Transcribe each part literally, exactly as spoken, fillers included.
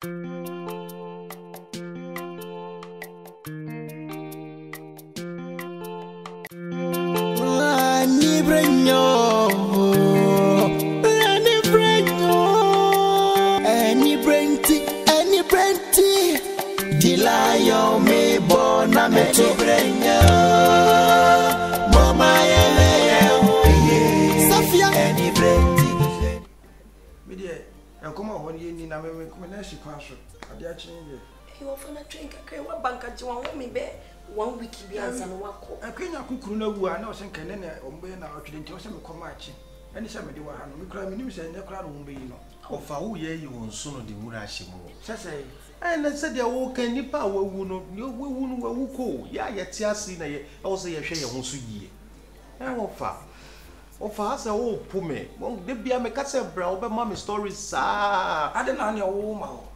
One week be answer no wako. I can't kukuru na wu ana o se nkan na ombe na otwede nti o se me koma achi. Eni se me de wa ha no me kura me nim se ne kura no ombe yi no. Ofa wo ye yi won so no de wura ahye mo. Sese. Ai na se de wo kan nipa wawu no, yo wawu no wawu ko. Ya ye ti ase na ye, e wo se ye hwe ye ho so yie. Eh ofa. Ofa ase wo pu me. Won de bia me ka se bra wo be ma me stories sa. Ade na ne wo ma ho.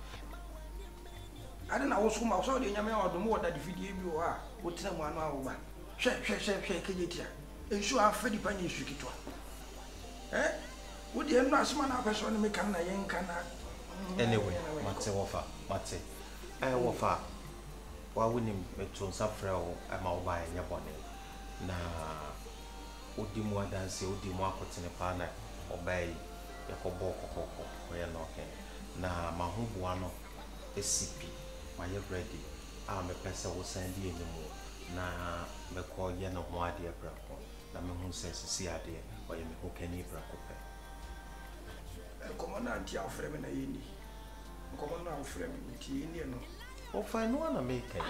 Ade na wo so ma so de nyame odom wo da de fidie bi wo ha. Wo tena mu anu awo ba. Hwe hwe hwe hwe kejetia. Ensu afedi pa nyesu kitwa. Eh? Wo de enu asema na apeso ne me kan na yen kan na. Anyway, mate wofa, mate. Eh wofa. Wa wonim meto nsafra wo ama wo ba enye bone. Na odi mu adanse, odi mu akotene pa na obai yakobo kokoko we no ken. Na mahubu ano S C P. My ready. Ah, me pesa wo send ye nimu na me ko ye no ho ade bra ko na me hu se si ade o ye me ho kani bra ko pe e komo na anti afre me na yeni komo na afre me ti yeni no o fa no na me kai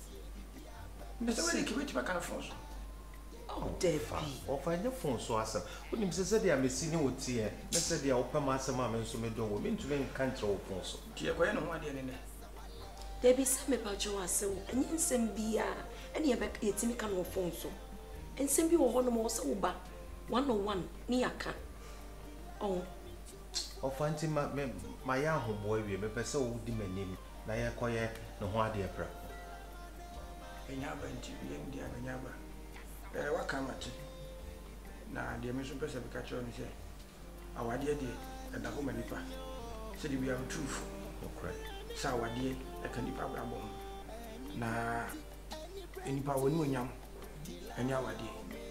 me se we ki beti ba kan fon so oh defa o fa ne fon so asem onim se se dia me si ni woti e me se dia o pa ma asem a me nso me do wo me ntule nkan tra o fon so ti e ko ye no ho ade ne ne Debbie said me pacho asew enye nsem bia ene ye be yetimi ka no phone so nsem bi wo ho no mo se wo ba one on one ni aka oh o fanti ma me ma ya hobo awie me pese wo di manim na ye koye no ho ade pra enya ba nti ye ndi anya ba eh waka mate na de me so pese be ka cho ni se awade de e da ho manipa se di bia truth okay sa awade e kan nipa bra bom na enipa woni onyam enya awade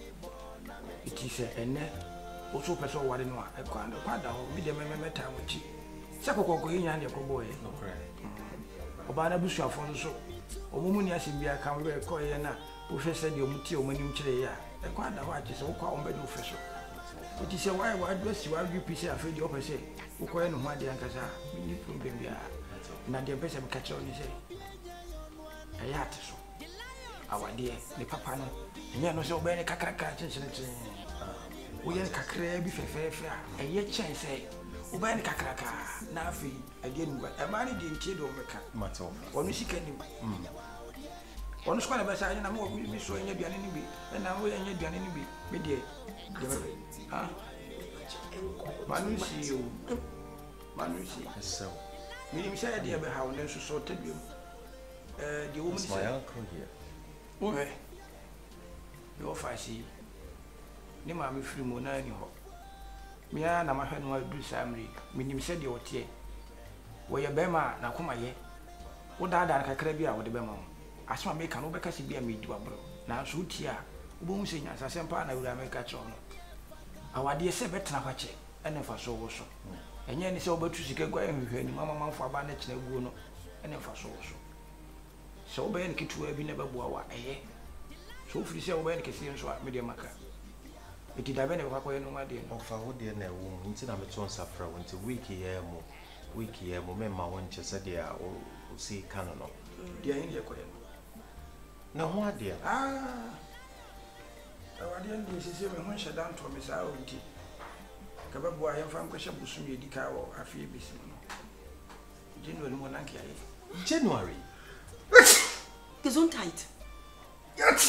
iti se ene o so pese o wade no a e kwa ndo kwada ho bi de me me meta mochi se kokoko yin ne ko boye okay oba na busu afon so omumu ni asim bia kan we ko ye na wo hwe se de omuti omanim kire ya e kwada ho age se wo kwa omba de wo feso iti se why wa do si wa du pise afedi o pese wo ko ye no ho ade ankasa ni problem bia na de pese be catch on say ayat so awade ne papa no enya no se obe ne kakraka chenchene chen wo ye kakra bi fefefe a eye chen say obe ne kakraka na afi ade nu ba e ma ne de ntie do meka mato wonu sika ni mm wonu skwa na be sa na mo bi so enya duane ni bi na wo enya duane ni bi me de ha manu si yo manu si so Minim say dey be how nso so tadwem eh the woman my uncle here okay you fashi ni ma me free mo na ni ho me ya na ma hwe no adu samri minim say dey otie wo ye be ma na koma ye wo daada kakra bi a wo de be ma ho asema me ka no be ka si bi a me di wabro na so utie a wo bo hu se nya asase mpa na wura me ka cho no awade se betena kwache ene fa so wo so enye ni se obatu sike gwa enhwehwe ni mama manfo aba na kina guo no ene fa so so se obaye ni kitu abi na babua wa eye so firi se obaye ni kesi nso a me de maka eti da be ne kwa kwa no ma de o fa wo de na wo nti na me to nsafra wo nti week ye mo week ye mo me ma wo nche se de a o si kan no de ayin de kwa na ho ade ah awade ndi sisi me ho hye dan to me sa o nti kababo ayen fam ko hye busum ye dika wo afie bisim no January mo nanke aye January Gesundheit yati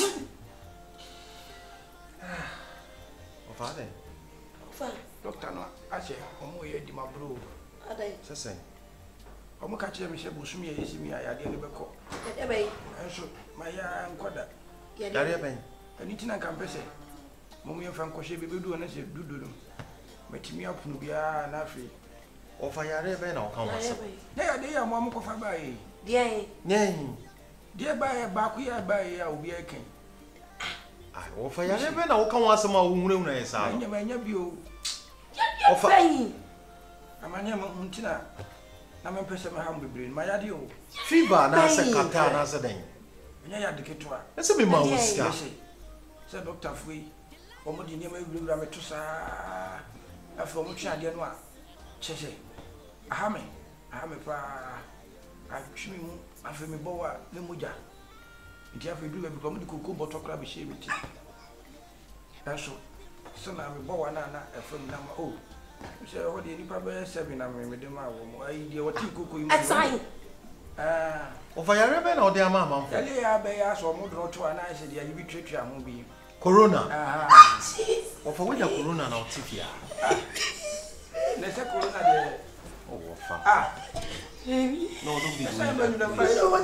o fa de fa doctor no ache omo ye di mabro adai sesen omo ka kire me hye busum ye yesimi ayade ne beko e be enso maya nkoda yare ben ani tina kampese mo mo yemfa nkohye bebedu na se dudu no matimi apunu bia na afi Ofa yare be na o kan wasa. Na ya de ya mo am ko fa ba yi. De. Nyen. De ba ya ba ku ya ba ya obi eken. Ah, ofa yare be na o kan wasa ma wo hunu na yesa. Anya ma nya bi o. Ofa yi. Amanya mo ntina. Na me pese me ha mbebre ma ya de o. Fever na se kata na se den. Anya ya de ketwa. Ese me ma wuska. Se doctor fui. Omo di ne ma wura me to sa. Afa mo twa de no a. Chese. Ahame. Ahame pa. Atwimi mu afa me bowa ne moja. Nti afa bi be ko mo di koko bottle kra be she me ti. Eso. So na me bowa na na afa me na ma o. Se ho de nipa be seven na me me de ma wo mo. Ai de woti koko yi. Asai. Ah. Ofa yare be na o de ama amamfo. Yale ya be ya so mo do to ana se de yi bi twetwa ho bi. Corona. Ah. Ofa we da corona na o tifia. Ne se corona de. Oh, ofa. Ah. No, don't be doing that.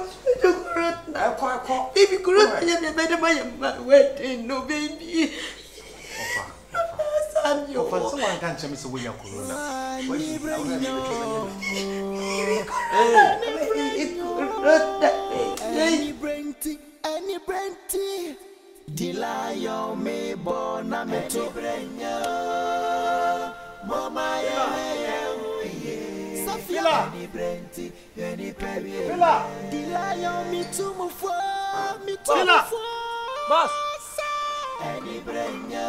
Baby, corona, you better my wedding, no baby. Ofa, someone can't tell me so we are corona. Any brenty, any brenty, Dilayo me bona me to brenya. Mama ya Safila, any brenty, any baby. Dilayo me to move for me to move for. Boss. Any brenya.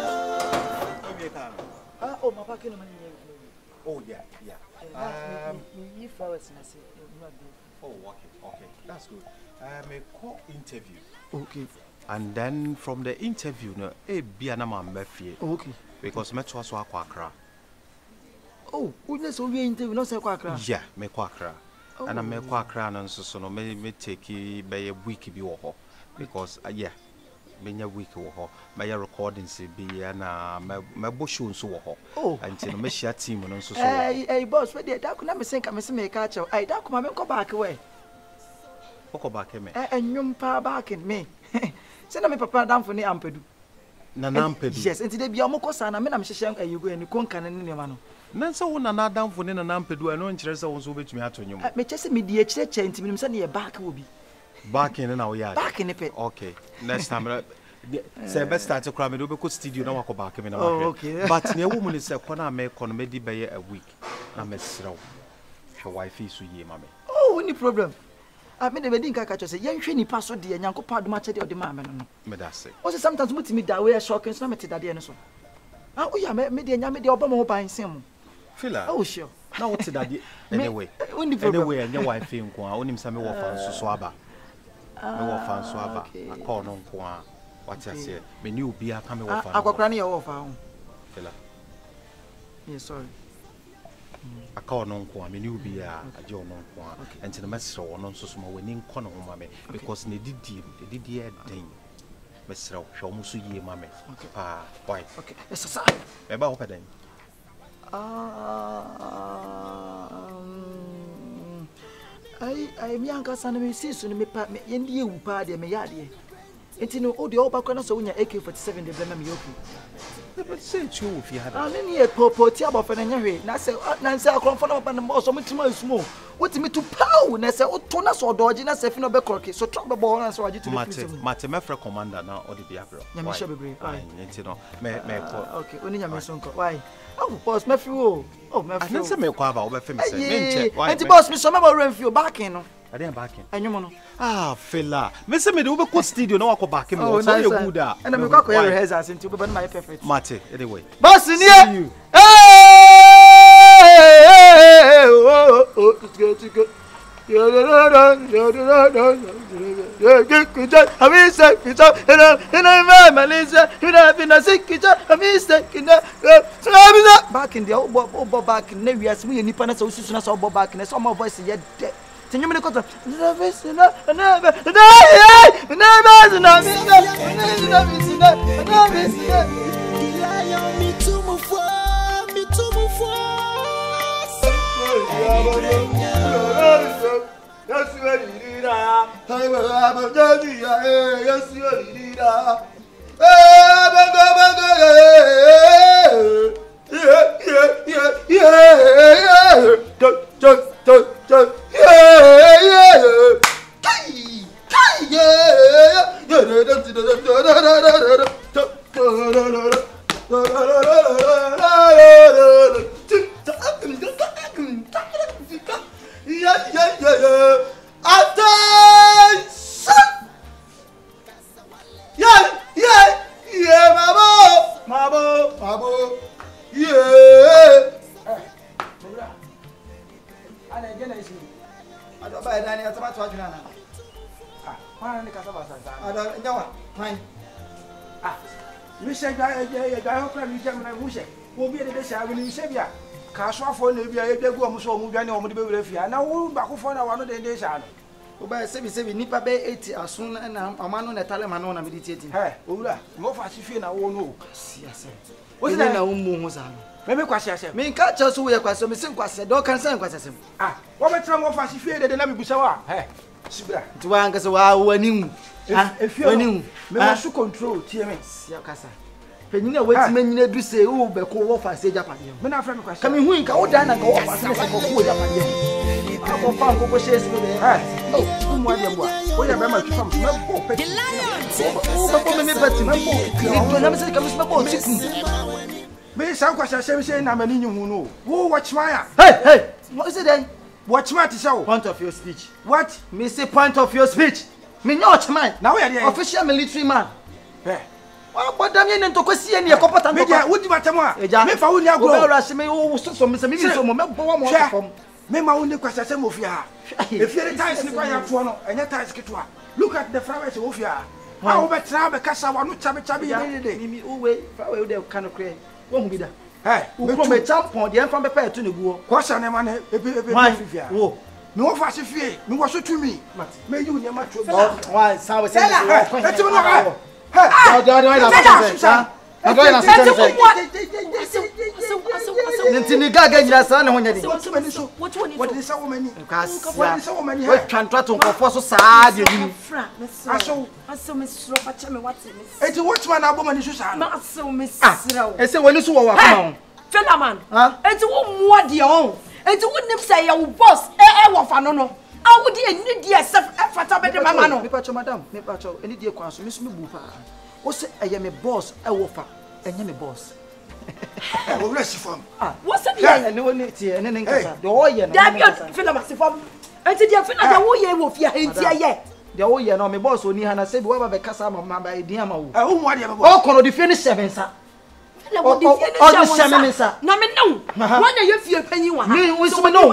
Ah, oh, my packing money. Oh, yeah, yeah. Um, you flowers and I say, oh, okay, okay. That's good. Um, a call interview. okay. And then from the interview, no, eh, be an amount Okay. because Metro was Aquacra. Oh, goodness, we interview, no, say quackra. Yeah, me quacra. And I make quacra and so no, may me take it by a week be or because, uh, yeah, being a week or my recordings be an uh, my bush so oh, until me share team and so. Hey, hey, boss, where did that could never think I'm a catch? I don't come and go back away. Go back, me. And you pa back in me. Send me papa down for the ampedu. Nanampedu. Yes, and today be a mocosa and I mean I'm sure you go and you can't can in your man. Nanso wona na damfo ne nanampedu eno nkyere se wonso betumi atonyo mo. Me chese me die kire che ntimi se ne back wo bi. Back in na wo ya. Back in pe. Okay. Next time say best start to cram me do be ko studio na wako back me na ma. Oh, okay. But ne wo mu ne se kona me kono me di be a week. Na me srew. Hwe wifi so ye ma me. Oh, any problem. I mean, the wedding catcher say, young Trini pass or dear, young Papa, much of the mamma. Me da say. Also, sometimes put me that way, shocking, some at that dinner. Oh, yeah, maybe a young Obama buying some. Fila. Oh, sure. Now what's that anyway? Anyway, and your wife in Kwa, only some more fans to swabba. No fans swabba. A corner on Kwa. What I say, me new be a coming off. I got granny over. Fila. Yes, sorry. A call non qua, me new be a John non qua, and to the master or non so small winning corner on mammy, because they did deal, they did the thing. Mister Shomusu ye mammy. Okay, pa, why? Okay, it's a sign. About open then. Um, I, I am young cousin, me see soon me pat me in the party, me yadi. It's in all the old background, so when you're A K forty-seven, the blame you. But say you if you had a near popo tiaba for any way. Nasa, Nancy, I come from up and the most of me small. What me to pow? Nasa, what tonas or dodging us if no be crocky. So trouble the ball and so I did to Mate, Mefra commander now or the Biabro. Yamisha be I need to know. May okay, only Yamisonko. Why? Oh, boss, Mefru. Oh, Mefru. I me quava over famous. And the boss, Miss Sommer ran for you back in. I didn't back in. And you know. Ah, fella. Miss me over court studio, no, I go back in. Oh, so you good. And I'm going to wear his ass into but my perfect. Mate, anyway. Boss, in here. Hey! Oh, oh, it's good, it's good. I mean, say, it's up, and I'm Malaysia, you have been a sick, I mean, second. Back in the old Bob back in the years, we need Panas, so as all back in a summer voice yet dead. Can you make a never, never, never, yes, you are leader. I will have a dirty. Yes, you are leader. yeah, yeah, yeah, yeah. Chug, chug, chug, chug. Yeah, yeah, yeah. Kai, kai, yeah, yeah. Yeah, yeah, yeah, yeah. Attention! Yeah, yeah, yeah, mabo, mabo, mabo. Yeah. Mura. Ana gena isi. Ado ba ida ni ataba to adwuna na. Ah, wana ni kasa basa sa. Ado nyawa, han. Ah. Mi se gba e e gba ho pra mi jam na mu se. Wo bi e de sha bi ni se bia. Ka so afo na bia e begu omo so omo dwane omo de be wura fia. Na wo ba ko fo na wa no de de sha no. Wo ba se bi se bi nipa be eighty asun na na amano na tale ma no na meditating. He, owura, mo fa si fie na wo no. Si ase. Wo Wo na na wo mu ho sa no. Me me kwase ase. Me nka che so wo ye kwase, me se kwase, do kan san kwase sem. Ah, wo be tra mo fa si fie de de na me busa wa. He, sibra. Nti wa nka se wa wani ha, wani hu. Me mo su control tie me. Si akasa. Penyina wati manyina du se wo be ko wo fa se japade. Me na fra me kwase. Ka me hu nka wo dan na nka wo fa se ko ko japade. Ako fa nko ko share se be. Ha. Oh, mo ade mo. Wo ya be ma twa me bo pe. Wo be ko me me pati me bo. Ni to na me se ka me se bo chiku. Me san kwase ase me se na mani nyu hu no. Wo watch my. Hey, hey. What is it then? Watch my ti say wo. Point of your speech. What? Me say point of your speech. Me no watch man. Na wo ya de. Official military man. He. Wa bodam ye nto kwesi ne ekopota Me dia wo di batam a. Me fa wo ni agro. Wo be rush me wo so so me se me bi so mo me bo wa mo fam. Me ma wo ni kwase ase mo fia. E fie tiles ni kwa ya to no. Enya tiles kitwa. Look at the flowers wo fia. Ha wo be tra be kasa wa no chabe chabe ye de. Mimi uwe fa we de kan kre. Wo hu bi da. Hey, wo pro me champon de enfam be pa eto ne guo. Kwasa ne ma ne ebi ebi fia. Wo. Me wo fa se fie. Me wo so tumi. Me yu ni ma tro. Wa sa we se. Eti mo no. Hey, do do do na sa. Na do na sa se. Nti ni gaga nyira sa ne ho nyade. What mani so? What one? What is so many? What is so many? We twantwa to nkofo so saa de ni. Aso. Aso me suro pa cha me wate me. Eti watch man abo mani so sa. Ma aso me sira o. Ese wani so wo wa kuma ho. Fela man. Eti wo muo de o. Eti wo nim say ya wo boss eh eh wo fa no no. Awu de eni de esef fata be de mama no. Me pa cho madam, me pa cho eni de kwan so me so me bu pa. Wo se eye me boss e wo fa. Enye me boss. Wo resi fam. Ah, wo se de ene woni tie ene ne nkasa. De wo ye no. Da bi fela ma se fam. Enti de fela de wo ye wo fia enti aye. De wo ye no me boss oni ha na se bi wo ba be kasa ma ma ba edin ama wo. Eh wo mu ade be boss. O kono de fie ni seven sa. Fela wo de fie ni seven. Na me no. Wan ye fie panyi wa ha. Me wo so me no.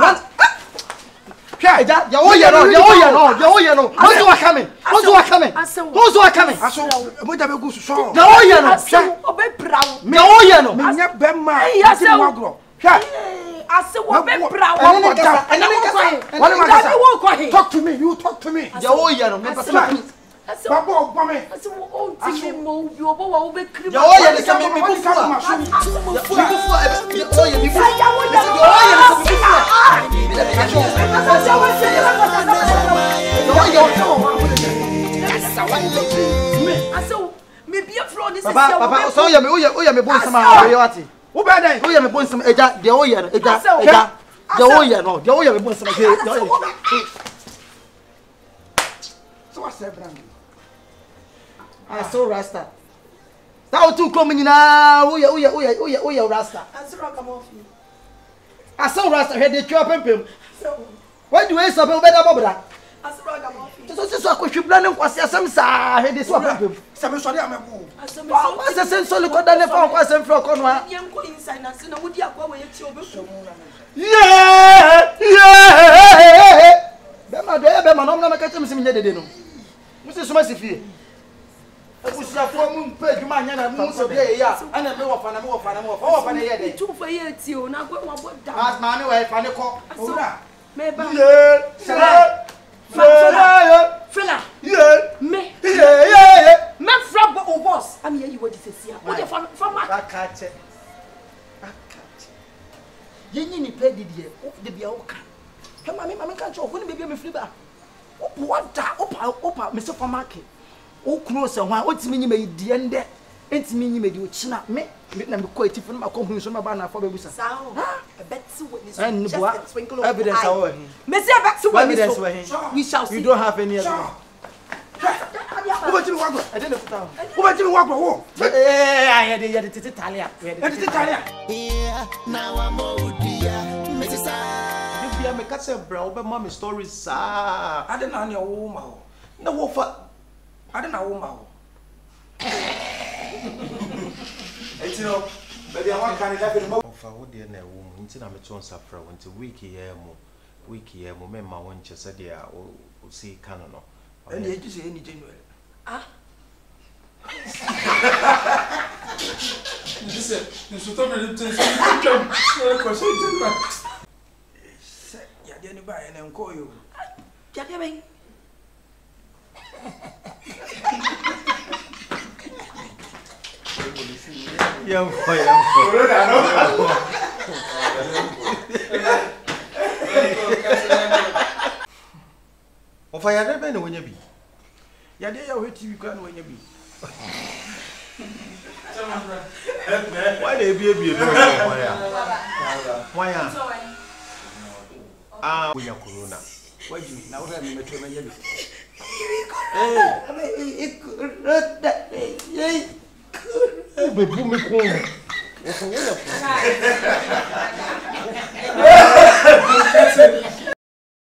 Hwɛ ja ya wo ye no, ya wo ye no, ya wo ye no. Who's what coming? Who's what coming? Who's what coming? Aso mo da be gu so. Ya wo ye no. Hwɛ obe brawo. Me wo ye no. Me nya be ma. Ase wo agro. Hwɛ. Ase wo be brawo. Ene ne kasa, ene ne kasa. Wale ma kasa. Wo ko he. Talk to me, you talk to me. Ya wo ye no, me pa so. Babo obo me. Ase wo o ti me mo bi obo wa wo be kiri. Ya wo ye ne se me me bu fu a. Me bu fu a. Ya wo ye me bu. Ya wo ye. Ya wo ye ne se me bu fu a. Me da ka cho. Ase wo se ya ko ta. Ya wo ye no. Ase wo me bi afro ni se Papa, papa, so ye me, o ye, o ye me bon sama, ye wati. Wo be dey? O ye me bon sama, eja, de o ye no, eja, eja. De o ye no, de o ye me bon sama, de o ye. So what say brand? I so rasta. That o tu krom nyina, o ye, o ye, o ye, o ye, o ye rasta. Ase ro ka mo fi. I so rasta, he de twa pempem. When do we so be da bobra? Ase ro ka mo fi. So so so akwhwibla ne nkwase asem sa, he de so pempem. Se me so dey amebo. Ase me Wa se sen so le ko da ne fa nkwase mfro ko no a. Ye nko inside na se na wodi akwa we ti obe fu. Yeah! Yeah! Be ma do ye be ma no na me ka chem se me nye dede no. Musi suma si fie. Abusiafo mu mpa adwuma anya na mu so de ya. Ana me wo fa na me wo fa na me wo fa. Wo fa na ye de. Tu fa ye ti o na gwa wa boda. Mas ma me wo fa ne ko. Owura. Me ba. Yeah! Fela! Fela! Fela. Yeah! Me. Yeah! Yeah! Me fra bo o boss. Am ye you wo di sesia. Wo de fa fa ma. Akache. Akache. Yenyi ni pe didie. O de bia wo ka. He ma me ma me ka cho. Wo ni bebia me firi ba. Wo bo da. Opa opa me se fa market. O kunu se ho a o timi nyima yidie nde enti me nyime di o china me na me ko atifu na makọ hu so ma ba na afọ bebusa sao a better witness and just what a twinkle of evidence eye. our him Me say a better evidence witness where him we shall see. you don't have any evidence Uba chimi wagwa. I didn't put out. Uba chimi wagwa wo. Eh, I had the titi talia. Edi titalia. Yeah, now I'm Odia. Missus If you make us a bro, but mommy stories, sir. I don't know your woman. No, what? I don't know woman. It's no, but the one can have it. Of a woody and a woman, until I'm a chance of friend, until week here, week here, moment, my one just said, yeah, or see canon. And you just say any January. Ah. This is, you should tell me to say, Yeah, then buy and call you. Jackie. Young boy, young boy. Of I had been when you be. Yeah, they are waiting when you be. Why they be a be a why? Ah, we are Corona. Why do you now have me to my yellow? Be boom corn.